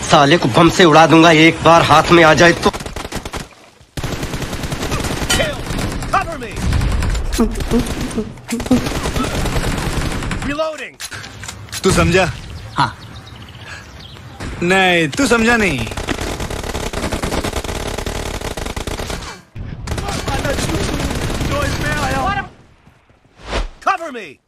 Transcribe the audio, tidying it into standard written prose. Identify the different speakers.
Speaker 1: साले को बम से उड़ा दूंगा, एक बार हाथ में आ जाए तो।
Speaker 2: तू समझा?
Speaker 3: हाँ।
Speaker 2: नहीं, तू समझा नहीं।
Speaker 4: Cover me!